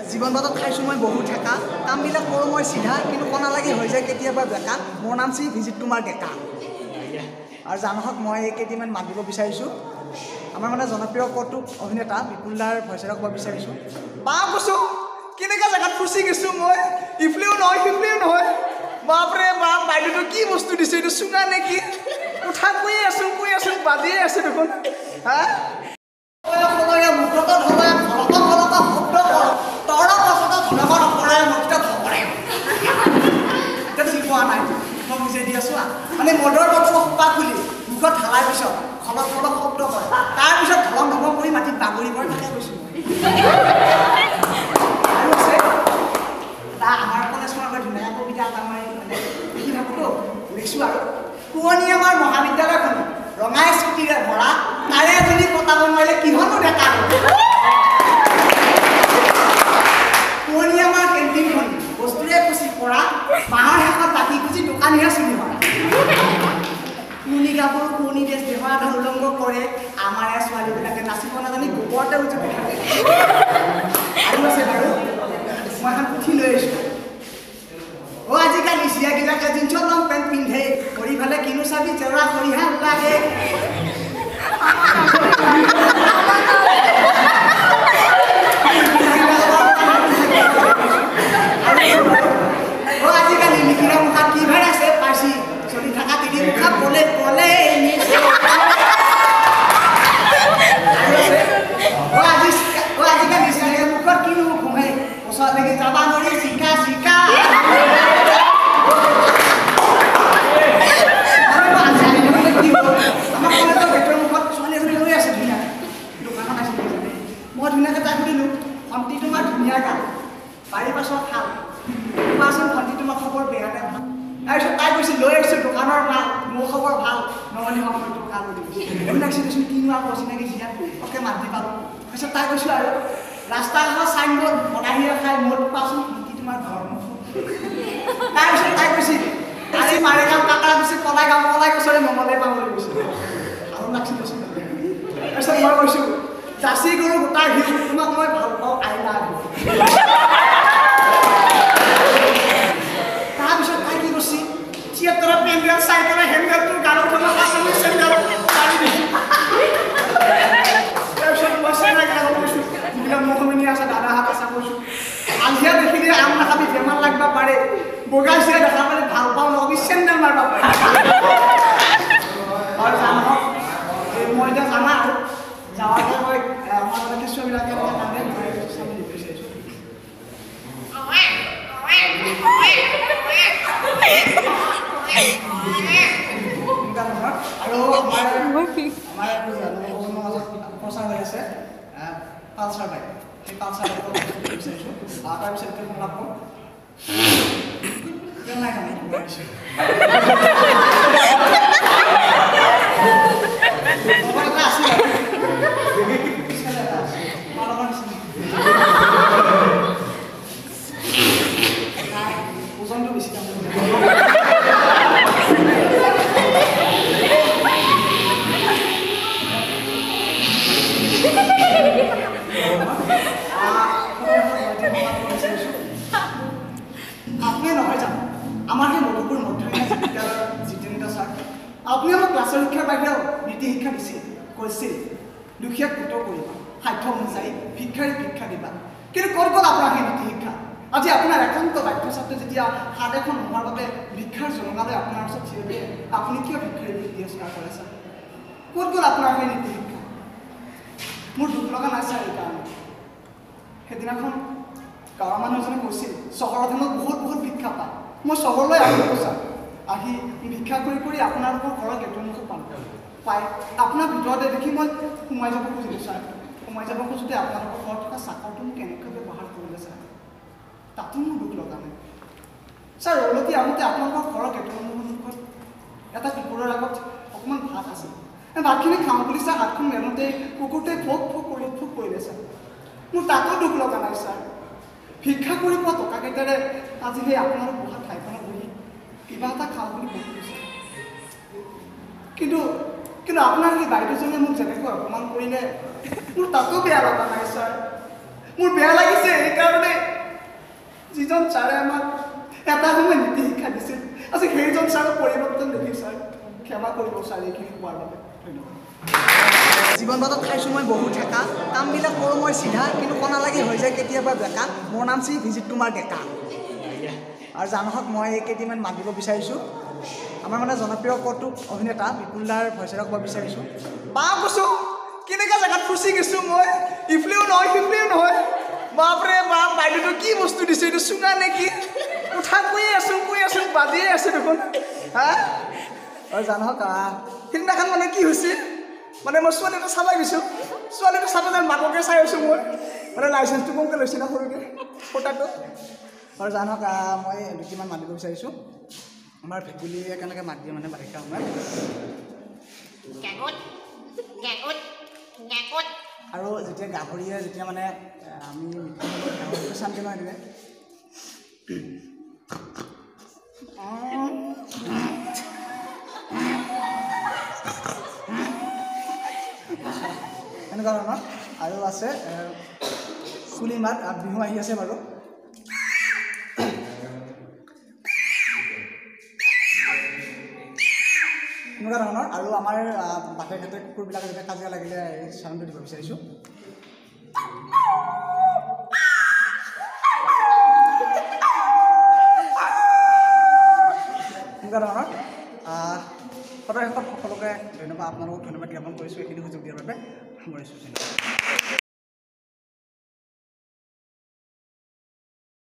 জীৱন বাটত খাইছোঁ মই বহুত ঠেকা কামবিলাক কৰোঁ মই চিধা কিন্তু কণা লাগি হৈ যায় কেতিয়াবা বেকা মোৰ নাম শ্ৰী ভিজিত কুমাৰ ডেকা আৰু জানহক মই কেইদিনমান মাত দিব বিচাৰিছোঁ আমাৰ মানে জনপ্ৰিয় কৌতুক অভিনেতা বিপুলদাৰ ভইচেৰে ক'ব বিচাৰিছোঁ বা কৈছোঁ কেনেকুৱা জেগাত ফুচি গৈছোঁ মই ইফালেও নহয় সিফালেও নহয় বাপৰে বাপ বাইদেউটো কি বস্তু দিছে এইটো চুঙা নেকি উঠা কৈ আছোঁ বাজিয়ে আছে দেখোন হা মানে মদৰ বটল সোপা খুলি মুখত ঢালাৰ পিছত খলক খলক শব্দ কৰে তাৰপিছত ধলম ধলম কৰি মাটিত বাগৰি পৰে তাকে কৈছোঁ আমাৰ কলেজখনৰ ধুনীয়া কবিতা এটা মই মানে লিখি থাকোঁতো লিখিছোঁ আৰু পুৰণি আমাৰ মহাবিদ্যালয়খন ৰঙাই স্মৃতিৰে ভৰা তাৰে এজনী পতাব নোৱাৰিলে কিহনো ডেকা পুৰণি আমাৰ কেণ্টিনখন বস্তুৰে খুচি পৰা বাঁহৰ শেষত বাকী খুচি দোকানীহে চুৰি হয় পুৰণি কাপোৰ পুৰণি ড্ৰেছ ব্যৱহাৰ উলংঘ কৰে আমাৰ এই ছোৱালীবিলাকে নাচিব নাজানি গোবৰতে উজুতি থাকে আৰু আছে বাৰু মই এখন পুথি লৈ আহিছোঁ অ' আজিকালি চিয়াগিলাকে জিন্সৰ লং পেণ্ট পিন্ধে কৰি ফালে কিনো চাবি জেওৰা কৰিহে লাগে আজিকালি লিখিৰা মুখাত কি ভাৰ আছে পাইছি চলি থকা তিৰি মুখা বলে বলে আজিকালি চিৰিয়েল মুখত কিনো ঘুমে ওচৰত লাগি যাবা নৰি চিকা চিকা মই ধুনীয়াকৈ তাই সুধিলোঁ ভণ্টি তোমাৰ ধুনীয়া গান বাৰী পাছৰ খাল কোৱাচোন ভণ্টি তোমাৰ খবৰ বেয়া নে ভাল তাৰপিছত তাই কৈছিল লৈ আহিছোঁ দোকানৰ মাল মোৰ খবৰ ভাল নহ'লে মই দোকান ভুল লাগিছে দেচোন কিনো আকৌ চিনাকি চিনা অকে মাত দি পালোঁ তাৰপিছত তাই কৈছোঁ আৰু ৰাস্তা ঘাটৰ চাইনবোৰ্ড বনাহিয়ে খাই মোৰ কোৱাচোন ভণ্টি তোমাৰ ঘৰ তাৰপিছত তাই কৈছিল আজি মাৰেগাঁও কাকৰা গৈছে কলাই গছৰে মঙলে পাবলৈ গৈছিল ভাল লাগিছিল দেচোন তাৰপিছত মই কৈছোঁ যাচি গৰু গোটাৰ ভিউ তোমাক মই ভাল পাওঁ আইলা তাৰপিছত তাই কি কৰিছে থিয়েটাৰৰ পেণ্ডেল চাই পেলাই হেণ্ডেলটোৰ গালত চেণ্ডেল পাৰি দিছোঁ তাৰপিছত মই চেন্নাই গালত কৈছোঁ যিবিলাক মুখমিনি আছে দাদাহাত আছে কৈছোঁ আলহিয়া দেখিলে আম নাখাবি বেমাৰ লাগিব পাৰে বগা চিয়া দেখা পালে ভাল পাওঁ নহবি চেণ্ডেল মাৰিব পাৰে আৰু জানক মই এতিয়া জানা আৰু যাওঁতে মই আমাৰ কিছুবিলাকে কান্দে চাবলৈ বিচাৰিছোঁ আৰু আমাৰ প্ৰচাৰ হৈ আছে পালচাৰ বাইক সেই পালচাৰ বাইক বিচাৰিছোঁ তাৰপিছত সংলাপ কৰোঁ নাই ওজনটো বেছি দাম আপুনি নহয় জানো আমাৰ সেই মধুপুৰ মধ্যমীয়া বিদ্যালয়ৰ জিতেন্দ্ৰ ছাৰ আপুনি আমাক ক্লাছৰ শিক্ষাৰ বাহিৰেও নীতি শিক্ষা দিছিল কৈছিল দুখীয়াক গোট কৰিবা সাধ্য অনুযায়ী ভিক্ষাৰীক ভিক্ষা দিবা কিন্তু ক'ত গ'ল আপোনাৰ সেই নীতি শিক্ষা আজি আপোনাৰ একান্ত বাধ্য ছাত্ৰে যেতিয়া হাত এখন নোহোৱাৰ বাবে ভিক্ষাৰ জনগালৈ আপোনাৰ ওচৰত থিয় দিয়ে আপুনি কিয় ভিক্ষাৰীক তিৰস্কাৰ কৰে ছাৰ ক'ত গ'ল আপোনাৰ সেই নীতি শিক্ষা মোৰ দুখ লগা নাই ছাৰ এইকাৰণে সেইদিনাখন গাঁৱৰ মানুহ এজনে কৈছিল চহৰত হেনো বহুত ভিক্ষা পায় মই চহৰলৈ আহিলোঁ ছাৰ আহি ভিক্ষা কৰি আপোনালোকৰ ঘৰৰ গেটৰ মুখত পাই আপোনাৰ ভিতৰতে দেখি মই সোমাই যাব খুজিলোঁ ছাৰ সোমাই যাব খোজোঁতে আপোনালোকৰ ঘৰত থকা চাকৰটো মোক কেনেকৈ ব্যৱহাৰ কৰিলে ছাৰ তাতো মোৰ দুখ লগা নাই ছাৰ ৰলতি আহোঁতে আপোনালোকৰ ঘৰৰ গেটৰ মুখত এটা কুকুৰৰ আগত অকণমান ভাত আছিল ভাতখিনি খাওঁ বুলি ছাৰ হাতখন মেলোঁতে কুকুৰটোৱে ফোক কৰিলে ছাৰ মোৰ তাতো দুখ লগা নাই ছাৰ ভিক্ষা কৰি পোৱা টকাকেইটাৰে আজি সেই আপোনালোক বহা ঠাইখনত বহি কিবা এটা খাওঁ বুলি ভাবিছোঁ কিন্তু আপোনাৰ সেই বাইদেউজনে মোক যেনেকৈ অপমান কৰিলে মোৰ তাতো বেয়া লগা নাই ছাৰ মোৰ বেয়া লাগিছে এইকাৰণে যিজন ছাৰে আমাক এটা সময় নীতি শিক্ষা দিছিল আজি সেইজন ছাৰৰ পৰিৱৰ্তন দেখি ছাৰ ক্ষমা কৰিব ছাৰ এইখিনি কোৱাৰ বাবে ধন্যবাদ জীৱন বাটত খাইছোঁ মই বহুত ঠেকা কামবিলাক কৰোঁ মই চিধা কিন্তু কণা লাগি হৈ যায় কেতিয়াবা বেকা মোৰ নাম শ্ৰী ভিজিত কুমাৰ ডেকা আৰু জানহক মই কেইদিনমান মাত দিব বিচাৰিছোঁ আমাৰ মানে জনপ্ৰিয় কৌতুক অভিনেতা বিপুলদাৰ ভইচেৰে ক'ব বিচাৰিছোঁ বা কৈছোঁ কেনেকুৱা জেগাত ফুচি গৈছোঁ মই ইফালেও নহয় সিফালেও নহয় বাপৰে বাপ বাইদেউটো কি বস্তু দিছে এইটো চুঙা নেকি উঠা কৈ আছোঁ বাজিয়ে আছোঁ দেখোন হা আৰু জানহক সিদিনাখন মানে কি হৈছে মানে মই ছোৱালীটো চাব গৈছোঁ ছোৱালীটো চাব যেন মাককে চাই আছোঁ মই মানে লাইচেঞ্চটো কমকৈ লৈছে না সৰুকৈ ফটাটো আৰু জানক মই দুটিমান মাত দিব বিচাৰিছোঁ আমাৰ ভেকুলীয়ে কেনেকৈ মাত দিয়ে মানে বাৰিষা সময়ত আৰু যেতিয়া গাহৰিয়ে যেতিয়া মানে আমি গাহৰিটো চাম কেনেকৈ দিলে এনেকুৱা ধৰণৰ আৰু আছে কুলি মাত বিহু আহি আছে বাৰু এনেকুৱা ধৰণৰ আৰু আমাৰ বাটে ঘাটে কুকুৰবিলাকে যেতিয়া কাজিয়া লাগিলে এই চাউণ্ডটো দিব বিচাৰিছোঁ এনেকুৱা ধৰণৰ সদায় সকলোকে ধন্যবাদ আপোনালোকক ধন্যবাদ জ্ঞাপন কৰিছোঁ এইখিনি সুযোগ দিয়াৰ বাবে সামৰিছোঁ।